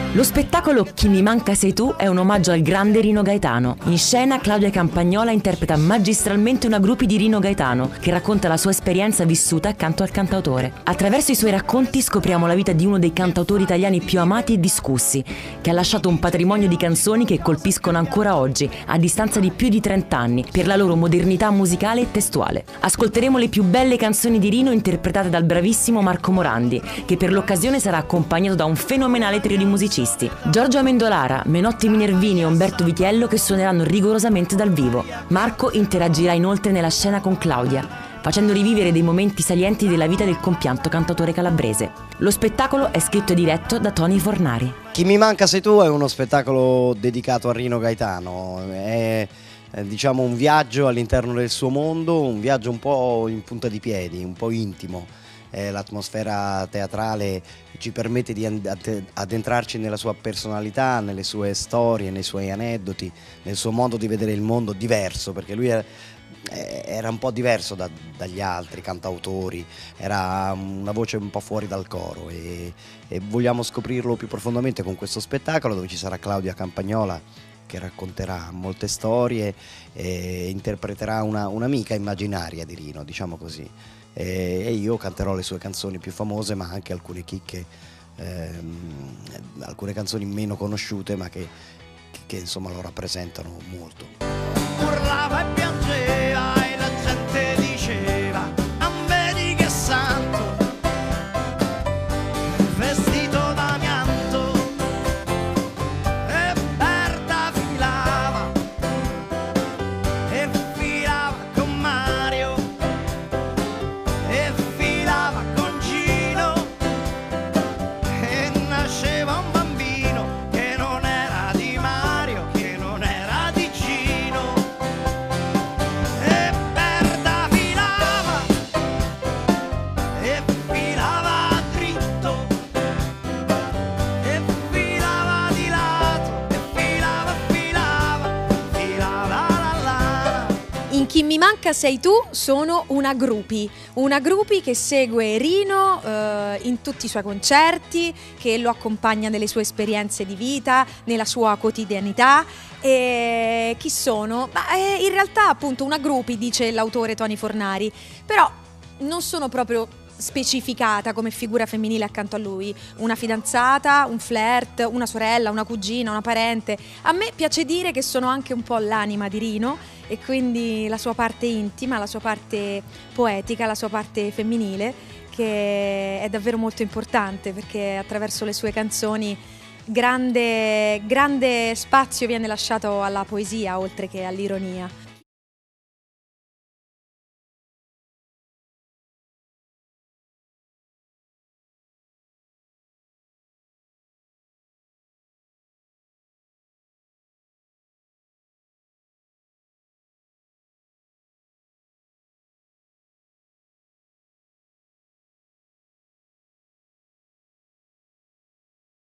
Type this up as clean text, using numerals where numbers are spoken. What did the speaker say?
Lo spettacolo Chi mi manca sei tu è un omaggio al grande Rino Gaetano. In scena Claudia Campagnola interpreta magistralmente una groupie di Rino Gaetano che racconta la sua esperienza vissuta accanto al cantautore. Attraverso i suoi racconti scopriamo la vita di uno dei cantautori italiani più amati e discussi, che ha lasciato un patrimonio di canzoni che colpiscono ancora oggi, a distanza di più di 30 anni, per la loro modernità musicale e testuale. Ascolteremo le più belle canzoni di Rino interpretate dal bravissimo Marco Morandi, che per l'occasione sarà accompagnato da un fenomenale trio di musicisti. Giorgio Amendolara, Menotti Minervini e Umberto Vitiello che suoneranno rigorosamente dal vivo. Marco interagirà inoltre nella scena con Claudia, facendo rivivere dei momenti salienti della vita del compianto cantautore calabrese. Lo spettacolo è scritto e diretto da Tony Fornari. Chi mi manca sei tu è uno spettacolo dedicato a Rino Gaetano, è diciamo un viaggio all'interno del suo mondo, un viaggio un po' in punta di piedi, un po' intimo. L'atmosfera teatrale ci permette di addentrarci nella sua personalità, nelle sue storie, nei suoi aneddoti, nel suo modo di vedere il mondo diverso, perché lui era un po' diverso dagli altri cantautori, era una voce un po' fuori dal coro e vogliamo scoprirlo più profondamente con questo spettacolo, dove ci sarà Claudia Campagnola che racconterà molte storie e interpreterà un'amica immaginaria di Rino, diciamo così. E io canterò le sue canzoni più famose, ma anche alcune chicche, alcune canzoni meno conosciute ma che insomma lo rappresentano molto. Urlava e piangeva e la gente diceva: "Non vedi che santo, vestito d'amianto", e Berta filava con Mario e filava con Gino, e nasceva un bambino che non era di Mario, che non era di Gino, e Berta filava dritto e filava di lato e filava la lana. In Chi mi manca sei tu sono una groupie che segue Rino in tutti i suoi concerti, che lo accompagna nelle sue esperienze di vita, nella sua quotidianità. E chi sono? In realtà appunto una groupie, dice l'autore Tony Fornari, però non sono proprio specificata come figura femminile accanto a lui, una fidanzata, un flirt, una sorella, una cugina, una parente. A me piace dire che sono anche un po' l'anima di Rino e quindi la sua parte intima, la sua parte poetica, la sua parte femminile, che è davvero molto importante, perché attraverso le sue canzoni grande spazio viene lasciato alla poesia oltre che all'ironia.